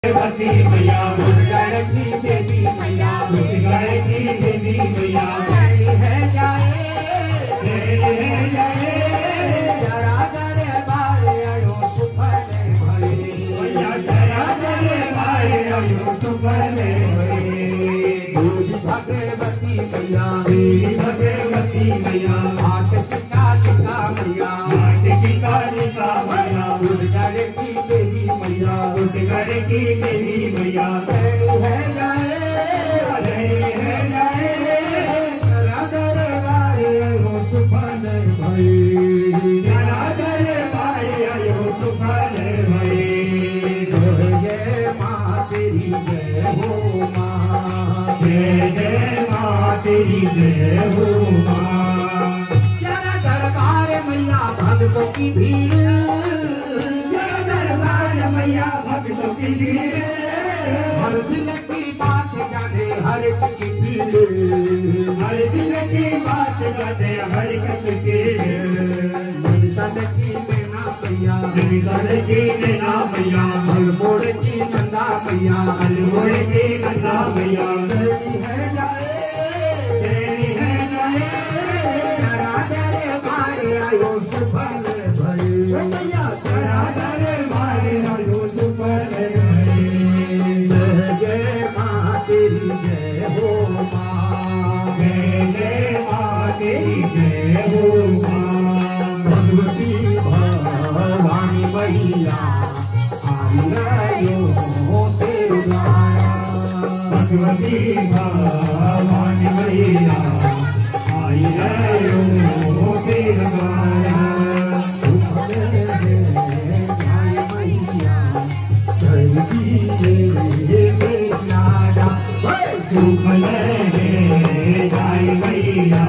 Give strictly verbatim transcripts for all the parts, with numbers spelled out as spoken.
भगवती मैया दुर्गढ़ की देवी मैया दुर्गढ़ की देवी मैया है जाए है जाए जरा जरे बारे अयो सुपने भरे मैया जरा जरे बारे अयो सुपने भरे देवी भगवती मैया देवी भगवती मैया आठ की कालिका मैया आठ की कालिका मैया दुर्गढ़ की देवी मैया दुर्गढ़ की देवी मैया है जाए है जाए जरा जरे बारे अयो सुपने भरे जरा जरे बारे अयो सुपने भरे जय माँ तेरी जय हो माँ जय जय माँ तेरी जय हो माँ जरा दरबार मैया भक्तों की भीड़ जरा दरबार मैया भक्तों की भीड़ हर दिल की बात जाने हर एक की भीड़ हर दिल की बात जाने हर एक की तन की नैना मैया तन की नैना मैया अलमोड़ की नंदा मैया अलमोड़ की नंदा मैया है जाए तेरी है जाए जरा जरे बारे आयो सुपने भरे मैया जरा जरे बारे आयो सुपने भरे जय माँ तेरी जय हो माँ जय जय माँ तेरी जय हो माँ भगवती भवानी मैया आई रहो तेरे द्वारा भगवती भवानी मैया आई रहो तेरे द्वारा सुख ले जाय मैया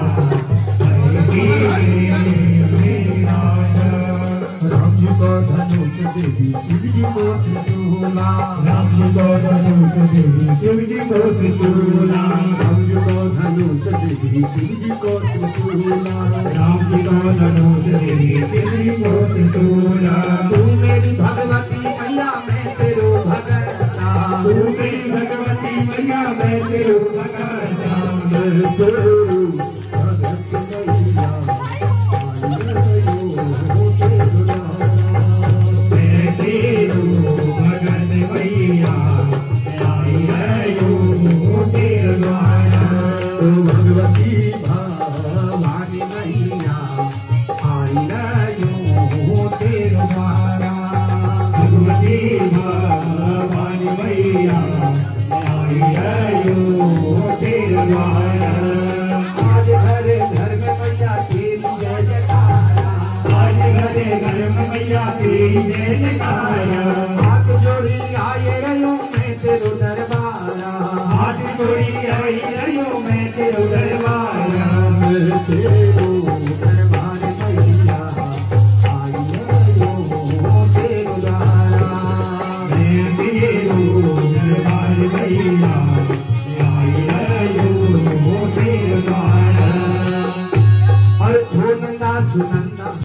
राम जी को धनुष देवी शिव जी को त्रिशूला राम जी को धनुष देवी शिव जी को त्रिशूला राम जी को धनुष देवी शिव जी को त्रिशूला राम जी को धनुष देवी शिव जी को त्रिशूला तू मेरी भगवती मैया मैं तेरो भगता तू मेरी भगवती मैया मैं तेरो भगता भगवती भवानी मैया आई रहो तेरे द्वारा भगवती भवानी मैया आई रहो तेरे द्वारा आज घरे घर में मैया तेरी जय जयकारा आज घरे घर में मैया तेरी जय जयकारा हाथ जोड़ी आए रहो मैं तेरो दरबारा हाथ जोड़ी आई रहो मैं तेरो दरबारा